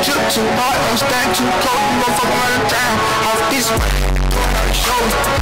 Drip too hard, I'm staying too close, motherfucker, I'm drown. Off this shows.